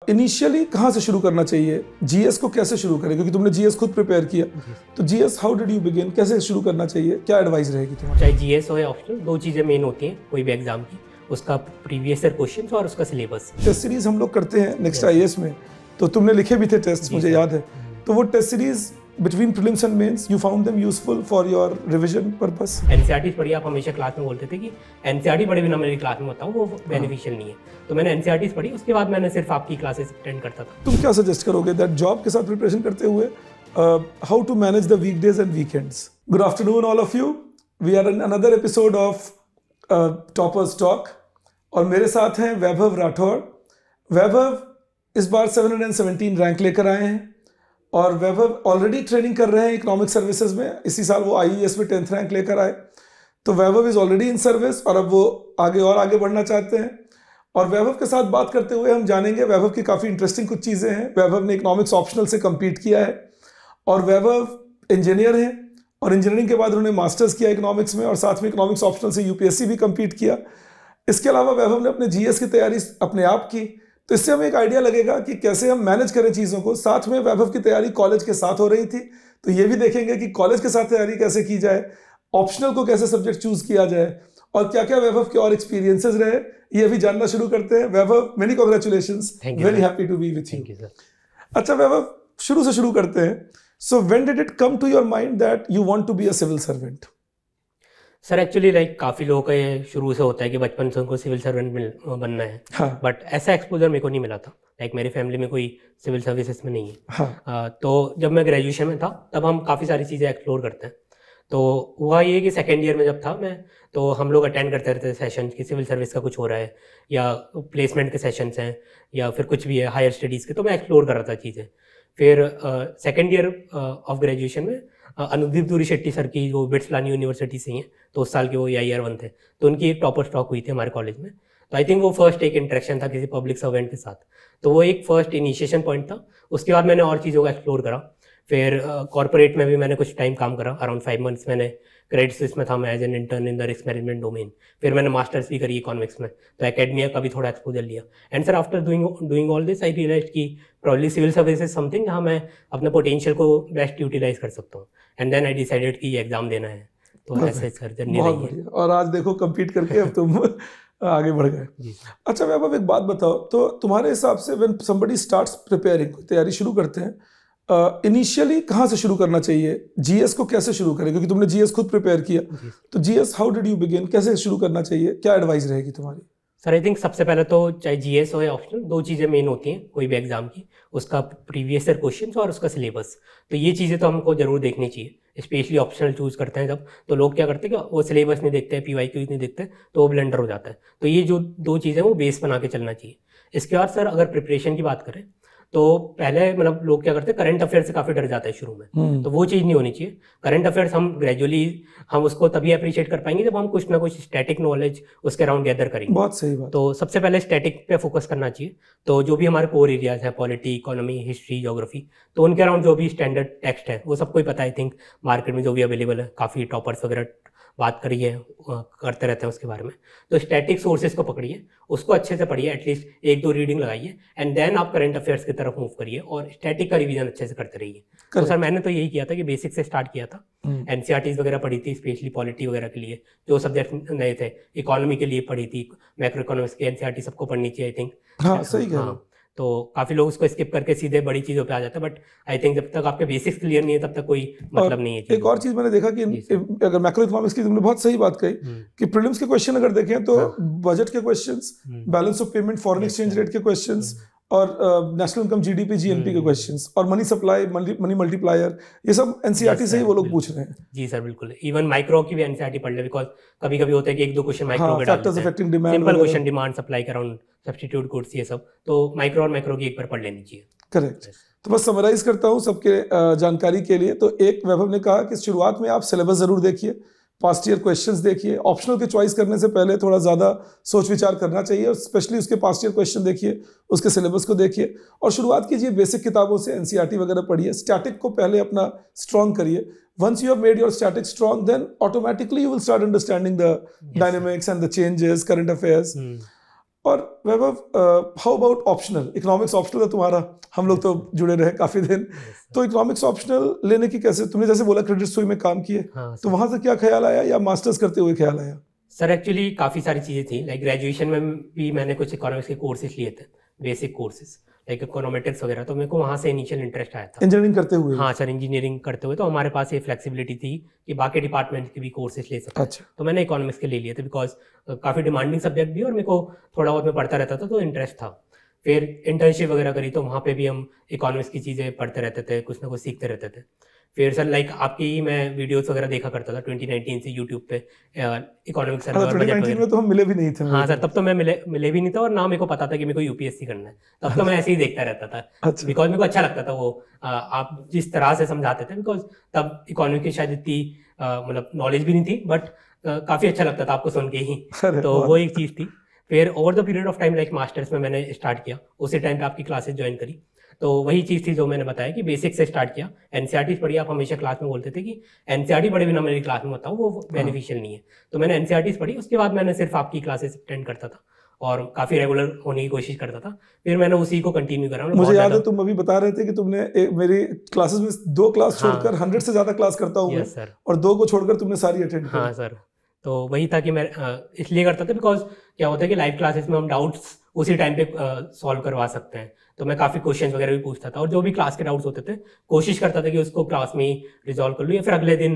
Initially कहाँ से शुरू करना चाहिए, जीएस को कैसे शुरू करें, क्योंकि तुमने जीएस खुद प्रिपेयर किया, तो GS how did you begin, कैसे शुरू करना चाहिए, क्या एडवाइस रहेगी तुम्हारी? चाहे जीएस हो या ऑप्शनल, दो चीज़ें मेन होती हैं कोई भी एग्जाम की, उसका प्रीवियस ईयर क्वेश्चंस और उसका सिलेबस। टेस्ट सीरीज हम लोग करते हैं नेक्स्ट आईएएस में, तो तुमने लिखे भी थे टेस्ट, मुझे याद है। तो वो test series between prelims and mains you found them useful for your revision purpose? NCERT पढ़ी, आप हमेशा क्लास में बोलते थे कि एनसीईआरटी पढ़े बिना मेरी क्लास में बताऊँ वो बेनिफिशियल नहीं है, तो मैंने एनसीईआरटी पढ़ी, उसके बाद मैंने सिर्फ आपकी क्लासेस अटेंड करता था। तुम क्या सजेस्ट करोगे दैट जॉब के साथ प्रिपरेशन करते हुए how to manage the weekdays and weekends? Good afternoon all of you, we are in another episode of toppers talk और मेरे साथ हैं वैभव राठौड़। वैभव इस बार 717 रैंक लेकर आए हैं और वैभव ऑलरेडी ट्रेनिंग कर रहे हैं इकोनॉमिक सर्विसेज में। इसी साल वो आईईएस में 10th रैंक लेकर आए, तो Vaibhav is already in service और अब वो आगे बढ़ना चाहते हैं। और वैभव के साथ बात करते हुए हम जानेंगे वैभव की काफ़ी इंटरेस्टिंग कुछ चीज़ें हैं। वैभव ने इकोनॉमिक्स ऑप्शनल से कम्पीट किया है और वैभव इंजीनियर हैं और इंजीनियरिंग के बाद उन्होंने मास्टर्स किया इकोनॉमिक्स में और साथ में इकोनॉमिक्स ऑप्शनल से यूपीएससी भी कम्पीट किया। इसके अलावा वैभव ने अपने जीएस की तैयारी अपने आप की, तो इससे हमें एक आइडिया लगेगा कि कैसे हम मैनेज करें चीज़ों को। साथ में वैभव की तैयारी कॉलेज के साथ हो रही थी, तो ये भी देखेंगे कि कॉलेज के साथ तैयारी कैसे की जाए, ऑप्शनल को कैसे सब्जेक्ट चूज किया जाए और क्या क्या वैभव के और एक्सपीरियंसेस रहे, ये भी जानना शुरू करते हैं। Vaibhav, many congratulations, very happy to be with you. अच्छा वैभव, शुरू से शुरू करते हैं। So when did it come to your mind that you want to be a civil servant? Sir actually काफ़ी लोगों का ये शुरू से होता है कि बचपन से उनको सिविल सर्वेंट बनना है, बट ऐसा एक्सपोजर मेरे को नहीं मिला था। मेरी फैमिली में कोई सिविल सर्विसेज में नहीं है। तो जब मैं ग्रेजुएशन में था तब हम काफ़ी सारी चीज़ें एक्सप्लोर करते हैं। तो हुआ ये कि सेकेंड ईयर में जब था मैं, तो हम लोग अटेंड करते रहते थे सेशन कि सिविल सर्विस का कुछ हो रहा है या प्लेसमेंट के सेशंस हैं या फिर कुछ भी है हायर स्टडीज़ के, तो मैं एक्सप्लोर कर रहा था चीज़ें। फिर सेकेंड ईयर ऑफ ग्रेजुएशन में अनुदीप दूरी शेट्टी सर की जो बिट्स पिलानी यूनिवर्सिटी से हैं, तो उस साल के वो AIR 1 थे, तो उनकी एक टॉपर स्टॉक हुई थी हमारे कॉलेज में। तो आई थिंक वो फर्स्ट एक इंटरेक्शन था किसी पब्लिक सर्वेंट के साथ, तो वो एक फर्स्ट इनिशिएशन पॉइंट था। उसके बाद मैंने और चीज़ों को एक्सप्लोर करा। फिर कॉर्पोरेट में भी मैंने कुछ टाइम काम करा, अराउंड 5 months मैंने क्रेडिट स्विस में था मैं as an intern in the risk management domain. फिर मैंने मास्टर्स भी करी इकोनॉमिक्स में, तो एकेडमिया का भी थोड़ा एक्सपोजर लिया। And sir after doing all this I realise कि probably civil service is something जहाँ मैं अपने पोटेंशियल को बेस्ट यूटिलाइज कर सकता हूँ। एंड देन आई डिसाइडेड कि ये एग्जाम देना है, तो ऐसे सर जर्नी रही है। और आज देखो कम्पीट करके अब तुम आगे बढ़ गए। अच्छा वैभव, एक बात बताओ, तो तुम्हारे हिसाब से व्हेन समबडी स्टार्ट्स प्रिपेयरिंग, तैयारी शुरू करते हैं, इनिशियली कहाँ से शुरू करना चाहिए, जीएस को कैसे शुरू करें, क्योंकि तुमने जीएस खुद प्रिपेयर किया, तो GS how did you begin, कैसे शुरू करना चाहिए, क्या एडवाइस रहेगी तुम्हारी? सर आई थिंक सबसे पहले तो चाहे जीएस हो या ऑप्शनल, दो चीज़ें मेन होती हैं कोई भी एग्जाम की, उसका प्रीवियस ईयर क्वेश्चंस और उसका सिलेबस। तो ये चीज़ें तो हमको जरूर देखनी चाहिए। स्पेशली ऑप्शनल चूज करते हैं जब, तो लोग क्या करते हैं कि वो सिलेबस नहीं देखते, PYQ नहीं देखते, तो वो ब्लंडर हो जाता है। तो ये जो दो चीज़ें वो बेस बना के चलना चाहिए। इसके बाद सर अगर प्रिपरेशन की बात करें तो पहले लोग क्या करते हैं, करंट अफेयर से काफ़ी डर जाता है शुरू में, तो वो चीज़ नहीं होनी चाहिए। करंट अफेयर्स हम ग्रेजुअली हम उसको तभी अप्रिशिएट कर पाएंगे जब हम कुछ ना कुछ स्टैटिक नॉलेज उसके अराउंड गैदर करेंगे। बहुत सही बात। तो सबसे पहले स्टैटिक पे फोकस करना चाहिए। तो जो भी हमारे कोर एरियाज हैं, पॉलिटी, इकोनॉमी, हिस्ट्री, ज्योग्राफी, तो उनके अराउंड जो भी स्टैंडर्ड टेक्स्ट है वो सबको ही पता है। आई थिंक मार्केट में जो भी अवेलेबल है, काफ़ी टॉपर्स वगैरह बात करी है, करते रहते हैं उसके बारे में। तो स्टैटिक सोर्सेज को पकड़िए, उसको अच्छे से पढ़िए, एटलीस्ट 1-2 रीडिंग लगाइए, एंड देन आप करंट अफेयर्स की तरफ मूव करिए और स्टैटिक का रिवीजन अच्छे से करते रहिए। तो सर मैंने तो यही किया था कि बेसिक से स्टार्ट किया था। एनसीईआरटीज वगैरह पढ़ी थी, स्पेशली पॉलिटी वगैरह के लिए जो सब्जेक्ट नए थे, इकोनॉमी के लिए पढ़ी थी, मैक्रो इकोनॉमिक्स की एनसीईआरटी सबको पढ़नी चाहिए आई थिंक। हाँ सही कह रहे हो। तो काफ़ी लोग उसको स्किप करके सीधे बड़ी चीज़ों पे आ जाते हैं, बट आई थिंक जब तक आपके बेसिक्स क्लियर नहीं है तब तक कोई मतलब नहीं है। एक और चीज़ मैंने देखा कि अगर मैक्रो इकोनॉमिक्स की, तुमने बहुत सही बात कही कि प्रीलिम्स के क्वेश्चन अगर देखें तो बजट के questions, balance of payment, foreign exchange rate के क्वेश्चंस और नेशनल इनकम, GDP, GNP के क्वेश्चंस और मनी सप्लाई, मनी मल्टीप्लायर, ये सब एनसीईआरटी से ही वो लोग पूछ रहे हैं। जी सर बिल्कुल। इवन माइक्रो की भी एनसीईआरटी पढ़ ले, बिकॉज कभी कभी होता है कि 1-2 क्वेश्चन माइक्रो के डालते हैं, सिंपल क्वेश्चन, डिमांड सप्लाई के अराउंड, सब्स्टिट्यूट गुड्स, ये सब, तो माइक्रो और मैक्रो की एक बार पढ़ लेनी चाहिए। करेक्ट। तो बस समराइज करता हूँ सबके जानकारी के लिए। तो एक वैभव ने कहा कि शुरुआत में आप सिलेबस जरूर देखिए, पास्ट ईयर क्वेश्चंस देखिए, ऑप्शनल के चॉइस करने से पहले थोड़ा ज़्यादा सोच विचार करना चाहिए और स्पेशली उसके पास्ट ईयर क्वेश्चन देखिए, उसके सिलेबस को देखिए और शुरुआत कीजिए बेसिक किताबों से, एनसीईआरटी वगैरह पढ़िए। स्टैटिक को पहले अपना स्ट्रॉन्ग करिए। Once you have made your static strong, then automatically you will start understanding the dynamics and the changes, current affairs. और Vaibhav, how about optional? Economics optional है तुम्हारा, हम लोग तो जुड़े रहे काफी दिन, तो इकोनॉमिक्स ऑप्शनल लेने की कैसे, तुमने जैसे बोला क्रेडिट सुई में काम किए, तो वहां से क्या ख्याल आया या मास्टर्स करते हुए ख्याल आया? सर एक्चुअली काफ़ी सारी चीज़ें थी, लाइक ग्रेजुएशन में भी मैंने कुछ इकोनॉमिक्स के कोर्सेज लिए थे, बेसिक कोर्सेज लाइक इकोनॉमेट्रिक्स वगैरह, तो मेरे को वहाँ से इनिशियल इंटरेस्ट आया था इंजीनियरिंग करते हुए। हाँ सर, इंजीनियरिंग करते हुए तो हमारे पास ये फ्लेक्सिबिलिटी थी कि बाकी डिपार्टमेंट के भी कोर्सेज ले सकते। अच्छा। तो मैंने इकोनॉमिक्स के ले लिए थे बिकॉज काफ़ी डिमांडिंग सब्जेक्ट भी और मेरे को थोड़ा बहुत मैं पढ़ता रहता था तो इंटरेस्ट था। फिर इंटर्नशिप वगैरह करी तो वहाँ पे भी हम इकोनॉमिक्स की चीज़ें पढ़ते रहते थे, कुछ ना कुछ सीखते रहते थे। फिर सर लाइक आपकी मैं वीडियोस वगैरह देखा करता था 2019 से यूट्यूब पे इकोनॉमिक्स सर। 2019 में तो हम मिले भी नहीं थे। हाँ सर, तब तो मैं मिले भी नहीं था और ना मेरे को पता था कि मेरे को यूपीएससी करना है, तब तो मैं ऐसे ही देखता रहता था बिकॉज मेरे को अच्छा लगता था वो आप जिस तरह से समझाते थे, बिकॉज तब इकोनॉमी की शायद इतनी मतलब नॉलेज भी नहीं थी, बट काफ़ी अच्छा लगता था आपको सुन के ही, तो वो एक चीज़ थी। फिर over the period of time like masters में मैंने स्टार्ट किया, उसी टाइम पे आपकी क्लासेस ज्वाइन करी, तो वही चीज़ थी जो मैंने बताया कि बेसिक से स्टार्ट किया। एनसीईआरटी पढ़ी, आप हमेशा क्लास में बोलते थे कि एनसीईआरटी पढ़े बिना मेरी क्लास में बताओ वो बेनिफिशियल नहीं है, तो मैंने एनसीईआरटी पढ़ी, उसके बाद मैंने सिर्फ आपकी क्लासेस अटेंड करता था और काफ़ी रेगुलर होने की कोशिश करता था। फिर मैंने उसी को कंटिन्यू करा। मुझे याद है तुम अभी बता रहे थे कि तुमने मेरी क्लासेस में 2 क्लास छोड़कर 100 से ज़्यादा क्लास करता हूँ सर, और 2 को छोड़कर तुमने सारी अटेंड की। हाँ सर, तो वही था कि मैं इसलिए करता था बिकॉज क्या होता है कि लाइव क्लासेस में हम डाउट्स उसी टाइम पे सॉल्व करवा सकते हैं, तो मैं काफ़ी क्वेश्चंस वगैरह भी पूछता था और जो भी क्लास के डाउट्स होते थे कोशिश करता था कि उसको क्लास में ही रिजॉल्व कर लूँ या फिर अगले दिन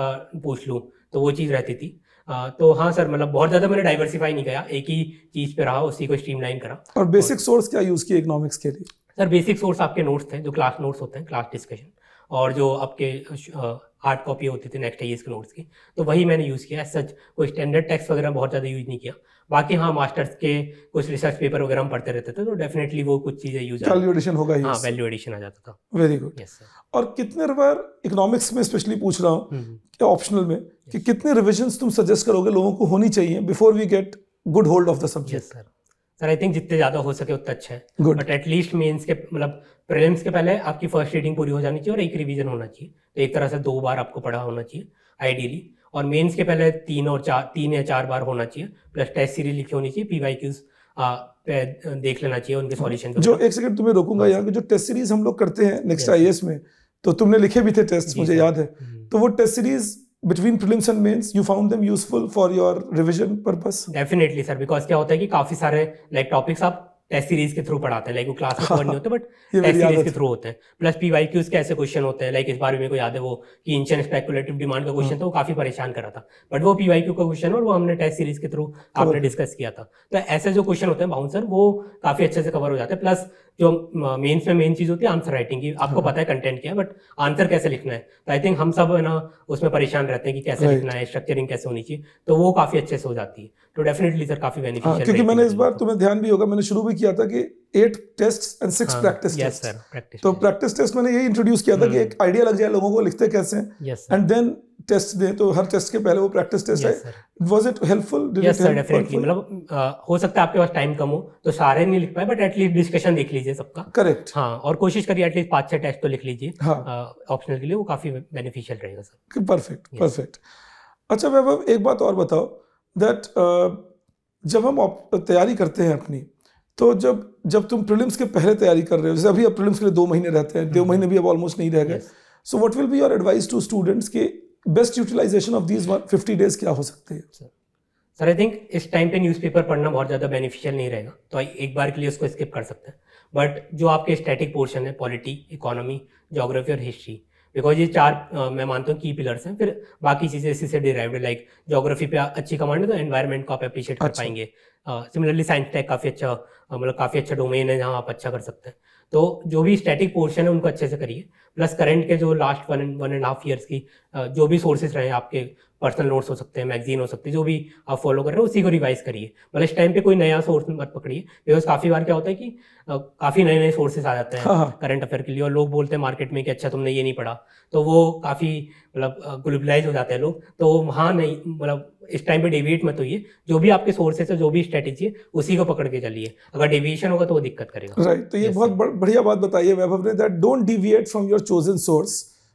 पूछ लूँ, तो वो चीज़ रहती थी। तो हाँ सर, मतलब बहुत ज़्यादा मैंने डाइवर्सिफाई नहीं किया, एक ही चीज़ पे रहा, उसी को स्ट्रीमलाइन करा। और बेसिक सोर्स क्या यूज़ किया इकोनॉमिक्स के लिए? सर बेसिक सोर्स आपके नोट्स थे, जो क्लास नोट्स होते हैं, क्लास डिस्कशन, और जो आपके हार्ड कॉपी होती थी नेक्स्ट ईयर के नोट्स की, तो वही मैंने यूज़ किया। सच कोई स्टैंडर्ड टेक्स्ट वगैरह बहुत ज़्यादा यूज़ नहीं किया। बाकी हाँ, मास्टर्स के कुछ रिसर्च पेपर वगैरह हम पढ़ते रहते थे, तो डेफिनेटली वो कुछ चीज़ें यूज, वैल्यू एडिशन होगा। हाँ, वैल्यू एडिशन आ जाता था। Very good. Yes sir. और कितने बार इकोनॉमिक्स में स्पेशली पूछ रहा हूँ ऑप्शनल में कि कितने रिविजन्स तुम सजेस्ट करोगे लोगों को होनी चाहिए before we get good hold of the subject? Sir sir I think जितने ज़्यादा हो सके उतना अच्छा है, बट एटलीस्ट मेंस के मतलब प्रीलिम्स के पहले आपकी फर्स्ट रीडिंग पूरी हो जानी चाहिए और एक रिवीजन होना चाहिए, तो एक तरह से 2 बार आपको पढ़ा होना चाहिए आइडियली, और मेंस के पहले 3 या 4 बार होना चाहिए, प्लस टेस्ट सीरीज लिखी होनी चाहिए, पीवाईक्यूज देख लेना चाहिए, उनके सॉल्यूशन। जो एक सेकंड तुम्हें रोकूंगा यहाँ, जो टेस्ट सीरीज हम लोग करते हैं नेक्स्ट आईएएस में, तो तुमने लिखे भी थे टेस्ट, मुझे याद है, तो वो test series between prelims and mains you found them useful for your revision purpose? Definitely sir, because क्या होता है कि काफी सारे लाइक टॉपिक्स आप टेस्ट सीरीज के थ्रू पढ़ाते हैं, लाइक वो क्लास में कवर नहीं होते बट टेस्ट सीरीज के थ्रू होते हैं, प्लस पीवाईक्यूज के ऐसे क्वेश्चन होते हैं, लाइक इस बार मेरे को याद है वो कि इंशन स्पेकुलेटिव डिमांड का क्वेश्चन था, वो काफी परेशान कर रहा था, बट वो पीवाईक्यू का क्वेश्चन और वो हमने टेस्ट सीरीज के थ्रू आपने डिस्कस किया था, तो ऐसे जो क्वेश्चन होते हैं बाउंसर वो काफी अच्छे से कवर हो जाते हैं। प्लस जो मेंस में मेन चीज होती है आंसर राइटिंग की, आपको पता है कंटेंट क्या है बट आंसर कैसे लिखना है, तो आई थिंक हम सब है ना उसमें परेशान रहते हैं कि कैसे लिखना है, स्ट्रक्चरिंग कैसे होनी चाहिए, तो वो काफी अच्छे से हो जाती है, तो डेफिनेटली सर काफी बेनिफिशियल। क्योंकि मैंने इस बार तुम्हें ध्यान भी होगा, मैंने शुरू भी किया था कि 8 टेस्ट एंड 6 प्रैक्टिस टेस्ट, तो प्रैक्टिस टेस्ट मैंने यही इंट्रोड्यूस किया था कि एक आइडिया लग जाए लोगों को लिखते कैसे हैं, एंड देन टेस्ट दें, तो हर टेस्ट के पहले वो प्रैक्टिस टेस्ट है। Was it helpful? Yes sir, definitely, मतलब हो सकता है आपके पास टाइम कम हो तो सारे नहीं लिख पाए, बट एटलीस्ट डिस्कशन देख लीजिए सबका। करेक्ट। हाँ, और कोशिश करिए एटलीस्ट 5-6 टेस्ट तो लिख लीजिए ऑप्शनल के लिए, वो काफी बेनिफिशियल रहेगा सर। Perfect, perfect. अच्छा वैभव, एक बात और बताओ दैट जब हम तैयारी करते हैं अपनी, तो जब तुम प्रीलिम्स के पहले तैयारी कर रहे हो, जैसे अभी अब प्रीलिम्स के लिए 2 महीने रहते हैं, 2 महीने भी अब ऑलमोस्ट नहीं रह गए, so what will be your advice to students के best utilization of these 50 days क्या हो सकते हैं? सर आई थिंक इस टाइम पे न्यूज़पेपर पढ़ना बहुत ज़्यादा बेनिफिशियल नहीं रहेगा, तो एक बार के लिए उसको स्किप कर सकते हैं, बट जो आपके स्टैटिक पोर्शन है, पॉलिटी, इकोनॉमी, ज्योग्राफी और हिस्ट्री, बिकॉज ये 4 मैं मानता हूँ की पिलर्स हैं, फिर बाकी चीज़ें इसी से डिराइव्ड है, लाइक ज्योग्राफी पे अच्छी कमांड है तो एनवायरनमेंट को आप अप्रिशिएट कर पाएंगे, सिमिलरली साइंस टेक काफ़ी अच्छा मतलब काफ़ी अच्छा डोमेन है जहाँ आप अच्छा कर सकते हैं, तो जो भी स्टैटिक पोर्शन है उनको अच्छे से करिए, प्लस करंट के जो लास्ट 1.5 ईयर्स की जो भी सोर्सेज रहे, आपके पर्सनल नोट्स हो सकते हैं, मैगजीन हो सकती है, जो भी आप फॉलो कर रहे हो उसी को रिवाइज करिए, मतलब इस टाइम पे कोई नया सोर्स मत पकड़िए, बिकॉज काफ़ी बार क्या होता है कि काफ़ी नए सोर्सेज आ जाते हैं करंट अफेयर के लिए, और लोग बोलते हैं मार्केट में कि अच्छा तुमने ये नहीं पढ़ा, तो वो काफ़ी मतलब ग्लोबलाइज हो जाते हैं लोग, तो वहाँ नहीं, मतलब इस टाइम पे डेविएट मत होइए, जो भी आपके सोर्सेस है, जो भी स्ट्रेटेजी है उसी को पकड़ के चलिए, अगर डेविएशन होगा तो वो दिक्कत करेगा। राइट, तो ये बहुत बढ़िया बात बताई है वैभव ने, that don't deviate from your chosen source,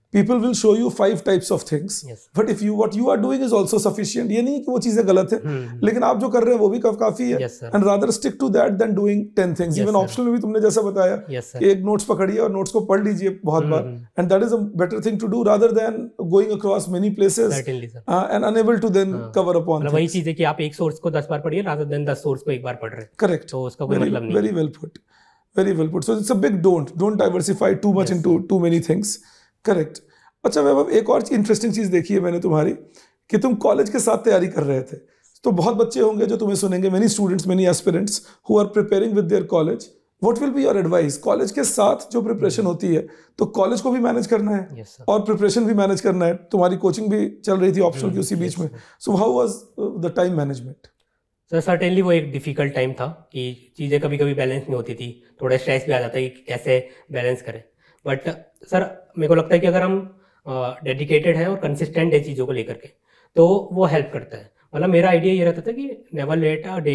people will show you 5 types of things, yes. but if you what you are doing is also sufficient. ये नहीं कि वो चीजें गलत है, लेकिन आप जो कर रहे हैं वो भी काफी है, yes, and rather stick to that than doing 10 things. yes, even optional में भी तुमने जैसा बताया yes, कि एक नोट्स पकड़िए और नोट्स को पढ़ लीजिए बहुत बार, and that is a better thing to do rather than going across many places and unable to then cover upon. मतलब वही चीज है कि आप एक सोर्स को 10 बार पढ़िए rather than 10 सोर्स को एक बार पढ़ रहे हैं. Correct. तो उसका कोई मतलब नहीं. Very well put. Very well put. So it's a big don't diversify too much yes, into too many things. Correct. अच्छा वैभव, एक और इंटरेस्टिंग चीज देखी है मैंने तुम्हारी कि तुम कॉलेज के साथ तैयारी कर रहे थे. तो बहुत बच्चे होंगे जो तुम्हें सुनेंगे, many students, many aspirants who are preparing with their college. What will be your advice? College के साथ जो प्रिपरेशन होती है, तो कॉलेज को भी मैनेज करना है, yes, और प्रिपरेशन भी मैनेज करना है. तुम्हारी कोचिंग भी चल रही थी ऑप्शनल की उसी बीच में. So how was the time management? Sir certainly वो एक डिफिकल्ट टाइम था कि चीज़ें कभी कभी बैलेंस नहीं होती थी, थोड़ा स्ट्रेस भी आ जाता है कि कैसे बैलेंस करें. बट सर मेरे को लगता है कि अगर हम डेडिकेटेड है और कंसिस्टेंट है चीज़ों को लेकर के, तो वो हेल्प करता है. मतलब मेरा आइडिया ये रहता था कि never let a day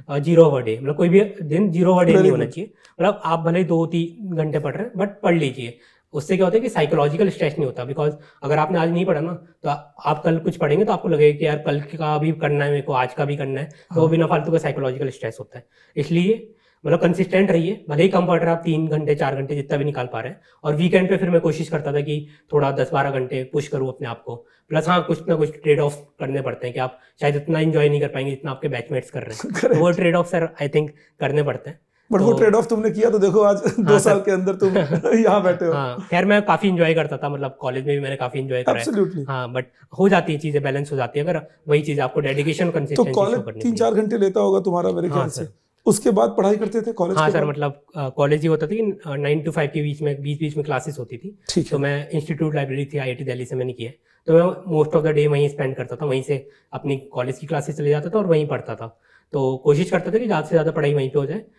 0 hour day, मतलब कोई भी दिन 0 आवर डे नहीं होना चाहिए. मतलब आप भले ही 2-3 घंटे पढ़ रहे हैं बट पढ़ लीजिए. उससे क्या होता है कि साइकोलॉजिकल स्ट्रेस नहीं होता. बिकॉज अगर आपने आज नहीं पढ़ा ना, तो आप कल कुछ पढ़ेंगे तो आपको लगेगा कि यार कल का भी करना है मेरे को, आज का भी करना है, तो वो बिना फालतू का साइकोलॉजिकल स्ट्रेस होता है. इसलिए मतलब कंसिस्टेंट रहिए, भले ही कम पढ़ रहे हैं आप, 3 घंटे 4 घंटे जितना भी निकाल पा रहे हैं. और वीकेंड पे फिर मैं कोशिश करता था कि थोड़ा 10-12 घंटे पुश करूँ अपने आप को. प्लस हाँ, कुछ ना कुछ ट्रेड ऑफ करने पड़ते हैं कि आप शायद इतना एंजॉय नहीं कर पाएंगे जितना आपके बैचमेट्स कर रहे हैं. वो trade off sir I think करने पड़ते हैं. बट वो ट्रेड ऑफ तुमने किया तो देखो आज 2 साल के अंदर तुम यहाँ बैठे हो. हाँ खैर मैं काफी इंजॉय करता था, मतलब कॉलेज में भी मैंने काफी इंजॉय करा है. हाँ बट हो जाती है चीजें, बैलेंस हो जाती है अगर वही चीज आपको डेडिकेशन कंसिस्टेंसी शो करनी है. तो कॉलेज 3-4 घंटे लेता होगा तुम्हारा मेरे ख्याल से. उसके बाद पढ़ाई करते थे कॉलेज? हाँ सर, मतलब कॉलेज ही होता था कि 9 to 5 के बीच में क्लासेस होती थी. तो मैं इंस्टीट्यूट लाइब्रेरी थी IIT दिल्ली से मैंने किया, तो मैं मोस्ट ऑफ द डे वहीं स्पेंड करता था, वहीं से अपनी कॉलेज की क्लासेस चले जाता था और वहीं पढ़ता था. तो कोशिश करता था कि ज़्यादा से ज़्यादा पढ़ाई वहीं पे हो जाए,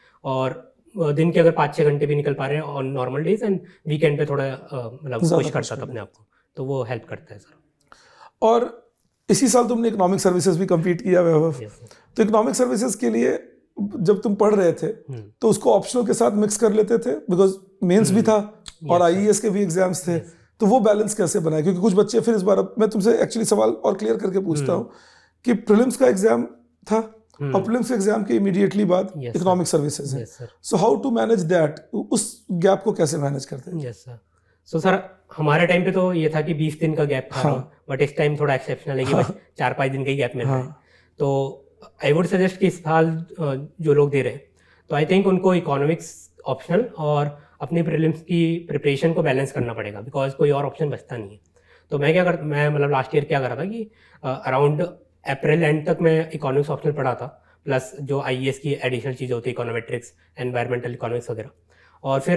और दिन के अगर 5-6 घंटे भी निकल पा रहे हैं on normal days, and weekend पे थोड़ा मतलब कोशिश करता था अपने आप को, तो वो हेल्प करता है सर. और इसी साल तुमने इकोनॉमिक सर्विसेज भी कंप्लीट किया वैभव. तो इकोनॉमिक सर्विसेज के लिए जब तुम पढ़ रहे थे तो उसको ऑप्शनल के साथ मिक्स कर लेते थे, बिकॉज मेंस भी था और IAS के भी एग्जाम्स थे. तो वो बैलेंस कैसे बनाए? क्योंकि कुछ बच्चे, फिर इस बार मैं तुमसे एक्चुअली सवाल और क्लियर करके पूछता हूँ कि प्रीलिम्स का एग्जाम था और प्रीलिम्स के एग्जाम के इमीडिएटली बाद इकोनॉमिक सर्विसेज है. So how to manage that? उस गैप को कैसे मैनेज करते हैं? Yes sir. सो सर हमारे टाइम पे तो ये था कि 20 दिन का गैप था, बट इस टाइम थोड़ा एक्सेप्शनल है कि बस 4-5 दिन का ही गैप मिल रहा है. तो आई वुड सजेस्ट कि इस साल जो लोग दे रहे हैं, तो आई थिंक उनको इकोनॉमिक्स ऑप्शनल और अपनी प्रीलिम्स की प्रिपरेशन को बैलेंस करना पड़ेगा, बिकॉज कोई और ऑप्शन बचता नहीं है. तो मैं मतलब लास्ट ईयर क्या कर रहा था कि अराउंड अप्रैल एंड तक मैं इकोनॉमिक्स ऑप्शनल पढ़ा था, प्लस जो IAS की एडिशनल चीज़ें होती है, इकोनॉमेट्रिक्स, एनवायरमेंटल इकोनॉमिक्स वगैरह. और फिर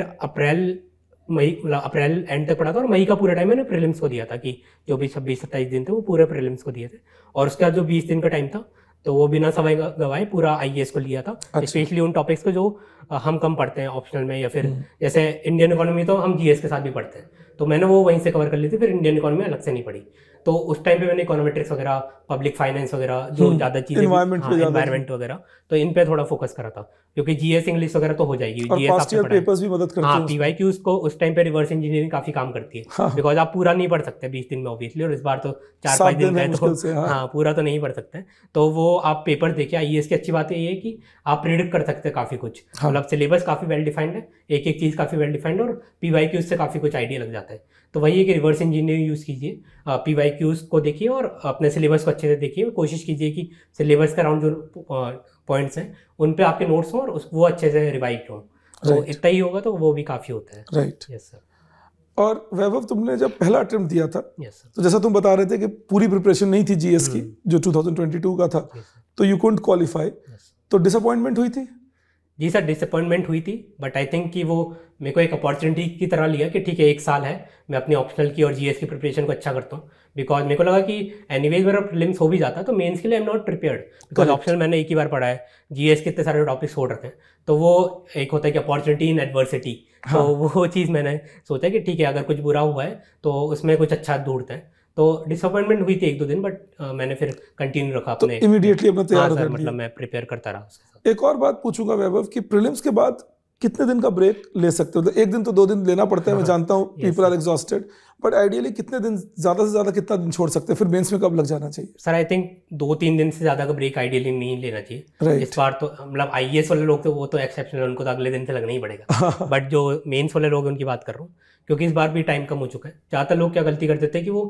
अप्रैल एंड तक पढ़ा था, और मई का पूरा टाइम मैंने प्रीलिम्स को दिया था कि जो भी 26-27 दिन थे वो पूरे प्रीलिम्स को दिए थे. और उसके बाद जो 20 दिन का टाइम था, तो वो बिना समय गवाए पूरा IAS को लिया था. स्पेशली उन टॉपिक्स को जो हम कम पढ़ते हैं ऑप्शनल में, या फिर जैसे इंडियन इकोनॉमी तो हम GS के साथ भी पढ़ते हैं, तो मैंने वो वहीं से कवर कर ली थी. फिर इंडियन इकोनॉमी अलग से नहीं पढ़ी. तो उस टाइम पे मैंने इकोनॉमेट्रिक्स वगैरह, पब्लिक फाइनेंस वगैरह, जो ज़्यादा चीज़ें, एनवायरमेंट वगैरह, तो इन पे थोड़ा फोकस करा था, क्योंकि GS इंग्लिश वगैरह तो हो जाएगी. GS पेपर्स भी मदद करते हैं. PYQs को उस टाइम पे रिवर्स इंजीनियरिंग काफी काम करती है, बिकॉज आप पूरा नहीं पढ़ सकते 20 दिन में ऑब्वियसली, और इस बार तो 4-5 दिन का है, तो पूरा तो नहीं पढ़ सकते. तो वो आप पेपर देखिए. IAS की अच्छी बात ये है कि आप प्रेडिक्ट कर सकते हैं काफी कुछ. मतलब सिलेबस काफी वेल डिफाइंड है, एक एक चीज काफी वेल डिफाइंड, और PYQs से काफी कुछ आइडिया लग जाता है. तो वही है कि रिवर्स इंजीनियरिंग यूज कीजिए, PYQs को देखिए और अपने सिलेबस को अच्छे से देखिए. कोशिश कीजिए कि सिलेबस के अराउंड जो पॉइंट्स हैं उन पे आपके नोट्स हों और वो अच्छे से रिवाइज हों. तो इतना ही होगा तो वो भी काफी होता है. राइट. Yes sir. और वैभव, तुमने जब पहला अटेम्प्ट दिया था, तो जैसा तुम बता रहे थे कि पूरी प्रिपरेशन नहीं थी GS की, जो 2022 का था, तो यू कुडंट क्वालिफाई. तो डिसअपॉइंटमेंट हुई थी? जी सर, डिसअपॉइंटमेंट हुई थी, बट आई थिंक कि वो मेरे को एक अपॉर्चुनिटी की तरह लिया कि ठीक है 1 साल है, मैं अपनी ऑप्शनल की और GS की प्रिपरेशन को अच्छा करता हूँ. बिकॉज मेरे को लगा कि एनीवेज मेरा प्रीलिम्स हो भी जाता तो मेंस के लिए I am not prepared, because optional मैंने एक ही बार पढ़ा है, GS के इतने सारे टॉपिक्स छोड़ रखे हैं. तो वो एक होता है कि अपॉर्चुनिटी इन एडवर्सिटी. तो वो चीज़ मैंने सोचा कि ठीक है अगर कुछ बुरा हुआ है तो उसमें कुछ अच्छा ढूंढते हैं. तो डिसअपॉइंटमेंट हुई थी 1-2 दिन, बट मैंने फिर कंटिन्यू रखा अपने. इमीडिएटली अपना तैयार हो गया. मतलब मैं प्रिपेयर करता रहा उसके साथ. एक और बात पूछूंगा वैभव कि प्रीलिम्स के बाद कितने दिन का ब्रेक ले सकते हो? एक दिन तो 2 दिन लेना पड़ता है, मैं जानता हूँ, people are exhausted, but ideally कितने दिन, ज्यादा से ज्यादा कितना दिन छोड़ सकते हैं? फिर मेंस में कब लग जाना चाहिए? सर आई थिंक 2-3 दिन से ज्यादा का ब्रेक आइडियली नहीं लेना चाहिए। इस बार तो मतलब आईएएस वाले लोग तो वो तो एक्सेप्शनल, उनको तो अगले दिन से लगना ही पड़ेगा। बट जो मेंस वाले लोग हैं उनकी बात कर रहा हूँ, क्योंकि इस बार भी टाइम कम हो चुका है। ज़्यादातर लोग क्या गलती कर देते हैं कि वो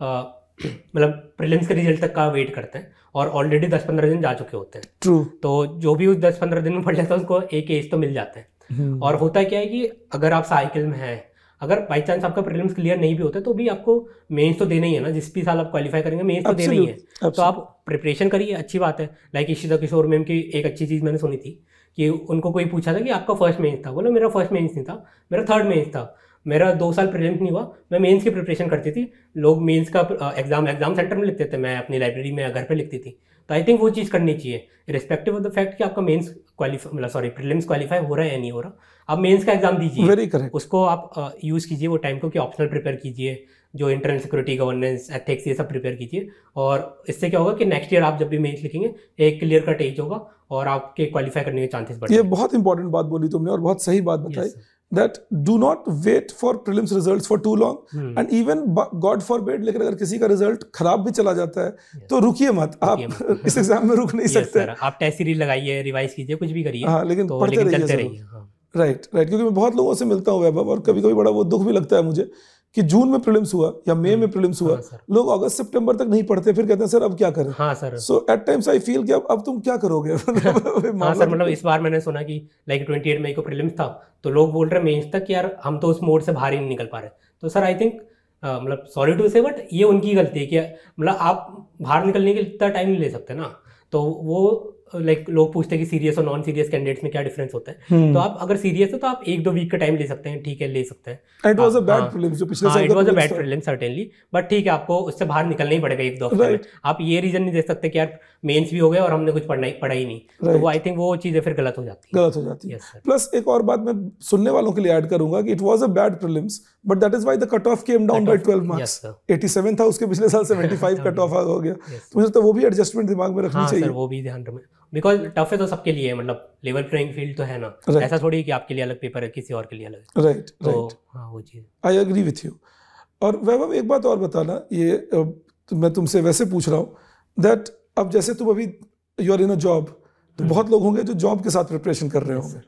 मतलब प्रीलिम्स के रिजल्ट तक का वेट करते हैं और ऑलरेडी 10-15 दिन जा चुके होते हैं। ट्रू। तो जो भी उस 10-15 दिन में पढ़ जाता है उसको एक एज तो मिल जाता है। और होता क्या है कि अगर आप साइकिल में हैं, अगर बाई चांस आपका प्रीलिम्स क्लियर नहीं भी होता तो भी आपको मेंस तो देना ही है ना। जिस भी साल आप क्वालिफाई करेंगे मेंस तो देना ही है। तो आप प्रिपरेशन करिए, अच्छी बात है। लाइक इशिता किशोर मैम की एक अच्छी चीज़ मैंने सुनी थी कि उनको कोई पूछा था कि आपका फर्स्ट मेंस था, बोला मेरा फर्स्ट मेंस नहीं था, मेरा थर्ड मेंस था, मेरा 2 साल प्रीलिम्स नहीं हुआ, मैं मेंस की प्रिपरेशन करती थी। लोग मेंस का एग्जाम सेंटर में लिखते थे, मैं अपनी लाइब्रेरी में घर पे लिखती थी। तो आई थिंक वो चीज़ करनी चाहिए, रिस्पेक्टिव ऑफ द फैक्ट कि आपका मेंस प्रीलिम्स क्वालिफाई हो रहा है या नहीं हो रहा, आप मेंस का एग्जाम दीजिए। Very correct. उसको आप यूज़ कीजिए वो टाइम को कि ऑप्शनल प्रिपेयर कीजिए, जो इंटरनल सिक्योरिटी, गवर्नेंस, एथिक्स, ये सब प्रिपेयर कीजिए। और इससे क्या होगा कि नेक्स्ट ईयर आप जब भी मेंस लिखेंगे एक क्लियर कट एज होगा और आपके क्वालिफाई करने के चांसेस बढ़ेंगे। ये बहुत इंपॉर्टेंट बात बोली तुमने और बहुत सही बात बताई। That do not wait for prelims results for too long, and even God forbid, लेकिन अगर किसी का रिजल्ट खराब भी चला जाता है तो रुकिए मत, आप इस एग्जाम में रुक नहीं सकते। आप टेस्ट सीरीज लगाइए, रिवाइज कीजिए, कुछ भी करिए। हाँ, लेकिन पढ़ते रहिए। राइट, क्योंकि मैं बहुत लोगों से मिलता हूँ वैभव, और कभी कभी बड़ा वो दुख भी लगता है मुझे कि जून में प्रीलिम्स हुआ या मई में प्रीलिम्स हुआ, लोग अगस्त सितंबर तक नहीं पढ़ते, फिर कहते हैं सर अब क्या करें। हाँ सर। So at times I feel कि अब तुम क्या करोगे। हाँ सर, मतलब इस बार मैंने सुना कि लाइक 28 मई को प्रीलिम्स था, तो लोग बोल रहे हैं मेंस तक यार हम तो उस मोड से बाहर ही नहीं निकल पा रहे। तो सर आई थिंक मतलब सॉरी टू से, बट ये उनकी गलती है कि मतलब आप बाहर निकलने के लिए इतना टाइम नहीं ले सकते ना। तो वो लाइक लोग पूछते हैं कि सीरियस और नॉन सीरियस कैंडिडेट्स में क्या डिफरेंस होता है। तो आप अगर सीरियस हो तो आप 1-2 वीक का टाइम ले सकते हैं, ठीक है, ले सकते हैं। It was a bad prelims जो पिछले साल, it was a bad prelims certainly, but ठीक है, आपको उससे बाहर निकलना ही पड़ेगा 1-2 हफ्ते में। आप ये रीजन नहीं दे सकते कि यार मेंस भी हो गया और हमने कुछ पढ़ा ही नहीं। तो वो आई थिंक वो चीजें फिर गलत हो जाती है। प्लस एक और बात मैं सुनने वालों के लिए ऐड करूंगा कि it was a bad prelims, but that is why the cut off came down by 12 marks. 87 था, उसके पिछले साल 75 कट ऑफ हो गया। तो मुझे तो वो भी एडजस्टमेंट दिमाग में रखनी चाहिए। वो भी ध्यान रखें, बिकॉज टफ है तो सबके लिए, मतलब लेवल प्लेइंग फील्ड तो है ना। ऐसा थोड़ी कि आपके लिए अलग पेपर है, किसी और के लिए अलग। राइट, तो हाँ वो चीज़ आई एग्री विथ यू। और वैभव एक बात और बताना, ये तो मैं तुमसे वैसे पूछ रहा हूँ दैट अब जैसे तुम अभी you are in a job, तो बहुत लोग होंगे जो जॉब के साथ प्रिपरेशन कर रहे होंगे,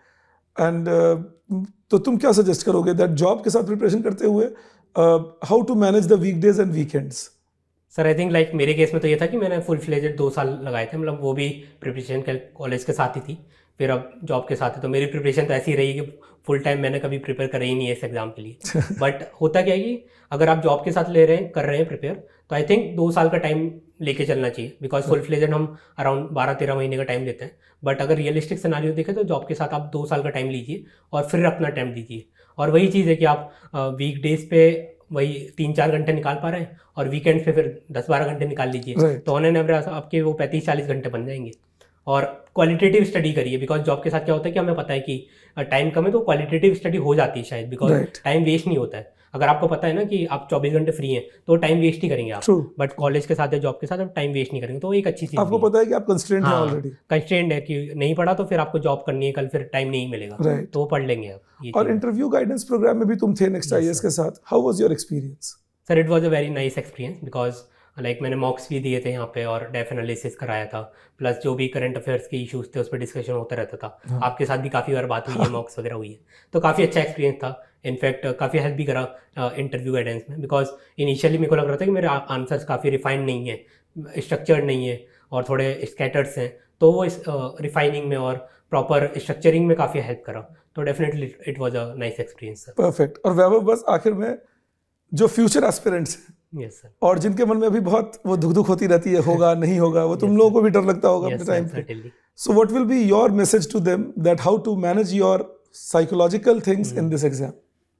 एंड तो तुम क्या सजेस्ट करोगे दैट जॉब के साथ प्रिपरेशन करते हुए how to manage the weekdays and weekends? Sir I think like मेरे केस में तो ये था कि मैंने फुल फ्लेजेड 2 साल लगाए थे, मतलब वो भी प्रिपरेशन कॉलेज के साथ ही थी, फिर अब जॉब के साथ है। तो मेरी प्रिपरेशन तो ऐसी रही कि फुल टाइम मैंने कभी प्रिपेयर करा ही नहीं है इस एग्जाम के लिए। बट होता क्या है कि अगर आप जॉब के साथ कर रहे हैं प्रिपेयर, तो आई थिंक 2 साल का टाइम लेके चलना चाहिए, बिकॉज फुल फ्लेजेड हम अराउंड 12-13 महीने का टाइम लेते हैं। बट अगर रियलिस्टिक सिनेरियो देखें तो जॉब के साथ आप 2 साल का टाइम लीजिए और फिर अपना टाइम दीजिए। और वही चीज़ है कि आप वीकडेज पे वही 3-4 घंटे निकाल पा रहे हैं और वीकेंड पे फिर 10-12 घंटे निकाल लीजिए, तो ऑन एन एवरेज आपके वो 35-40 घंटे बन जाएंगे। और क्वालिटेटिव स्टडी करिए, बिकॉज जॉब के साथ क्या होता है कि हमें पता है कि टाइम कम है, तो क्वालिटेटिव स्टडी हो जाती है शायद, बिकॉज टाइम वेस्ट नहीं होता है। अगर आपको पता है ना कि आप 24 घंटे फ्री हैं तो टाइम वेस्ट ही करेंगे आप। बट कॉलेज के साथ या जॉब के साथ आप टाइम वेस्ट नहीं करेंगे, तो एक अच्छी चीज़ आपको पता है कि आप कंस्ट्रेंट हैं ऑलरेडी। कंस्ट्रेंट है कि नहीं पढ़ा तो फिर आपको जॉब करनी है, कल फिर टाइम नहीं मिलेगा, तो वो पढ़ लेंगे आप। और इंटरव्यू गाइडेंस प्रोग्राम में भी तुम थे नेक्स्ट आईएएस के साथ, how was your experience? Sir it was a very nice experience, because like मैंने मॉक्स भी दिए थे यहाँ पे और डेफ एनालिसिस कराया था, प्लस जो भी करंट अफेयर्स के इश्यूज थे उस पर डिस्कशन होता रहता था। आपके साथ भी काफ़ी बार बात हुई है, मॉक्स वगैरह हुई है, तो काफ़ी अच्छा एक्सपीरियंस था। इनफैक्ट काफ़ी हेल्प भी करा इंटरव्यू गाइडेंस में, बिकॉज इनिशियली मेरे को लग रहा था कि मेरे आंसर्स काफ़ी रिफाइंड नहीं है, स्ट्रक्चर्ड नहीं है और थोड़े स्कैटर्स हैं, तो वो इस रिफाइनिंग में और प्रॉपर स्ट्रक्चरिंग में काफ़ी हेल्प करा। तो definitely it was a nice experience sir. Perfect. और वैभव बस आखिर में जो फ्यूचर एस्पिरेंट्स हैं Yes, sir. और जिनके मन में अभी बहुत वो धुक होती रहती है, होगा नहीं होगा, वो तुम लोगों को भी डर लगता होगा अपने टाइम पे, so what will be your message to them that how to manage your psychological things in this exam?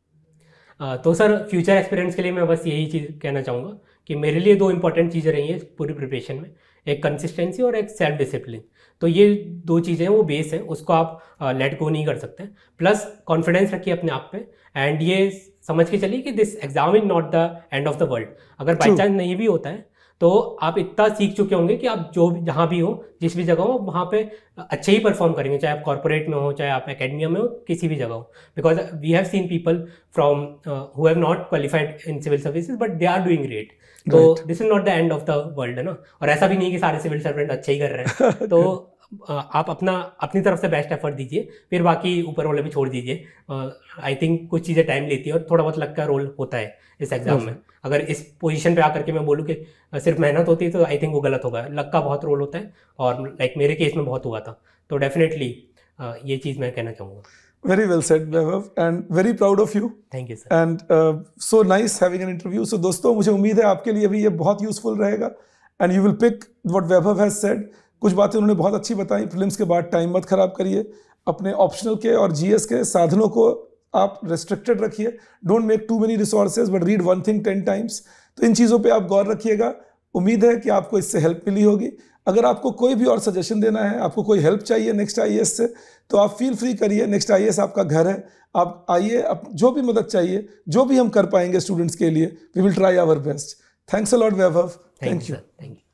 तो सर फ्यूचर एक्सपीरियंस के लिए मैं बस यही चीज़ कहना चाहूँगा कि मेरे लिए 2 इंपॉर्टेंट चीज़ें रही हैं पूरी प्रिपरेशन में, एक कंसिस्टेंसी और एक सेल्फ डिसिप्लिन। तो ये 2 चीज़ें वो बेस हैं, उसको आप लेट गो नहीं कर सकते। प्लस कॉन्फिडेंस रखिए अपने आप पे, एंड ये समझ के चलिए कि this exam is not the end of the world. अगर बाई चांस नहीं भी होता है तो आप इतना सीख चुके होंगे कि आप जो जहाँ भी हो, जिस भी जगह हो, वहाँ पे अच्छे ही परफॉर्म करेंगे, चाहे आप कॉर्पोरेट में हो, चाहे आप एकेडमिया में हो, किसी भी जगह हो. Because we have seen people from who have not qualified in civil services but they are doing great. तो this is not the end of the world, है ना. और ऐसा भी नहीं कि सारे सिविल सर्वेंट अच्छे ही कर रहे हैं. तो आप अपनी तरफ से बेस्ट एफर्ट दीजिए, फिर बाकी ऊपर वाले भी छोड़ दीजिए. आई थिंक कुछ चीज़ें टाइम लेती है और थोड़ा बहुत लक का रोल होता है इस एग्जाम में. अगर इस पोजीशन पे आकर के मैं बोलूँ कि सिर्फ मेहनत होती है तो आई थिंक वो गलत होगा. लक का बहुत रोल होता है और लाइक मेरे केस में बहुत हुआ था. तो डेफिनेटली ये चीज़ मैं कहना चाहूँगा. Very well said, Vaibhav, and very proud of you. Thank you, sir. And so nice having an interview. So दोस्तों, मुझे उम्मीद है आपके लिए भी ये बहुत यूजफुल रहेगा. And you will pick what Vaibhav has said. कुछ बातें उन्होंने बहुत अच्छी बताई. प्रीलिम्स के बाद टाइम मत खराब करिए. अपने ऑप्शनल के और जीएस के साधनों को आप रेस्ट्रिक्टेड रखिए. Don't make too many resources but read one thing 10 times. तो इन चीज़ों पे आप गौर रखिएगा. उम्मीद है कि आपको इससे हेल्प मिली होगी. अगर आपको कोई भी और सजेशन देना है, आपको कोई हेल्प चाहिए नेक्स्ट आईएएस से, तो आप फील फ्री करिए. नेक्स्ट आईएएस आपका घर है. आप आइए, जो भी मदद चाहिए, जो भी हम कर पाएंगे स्टूडेंट्स के लिए, we will try our best. Thanks a lot Vaibhav. Thank you.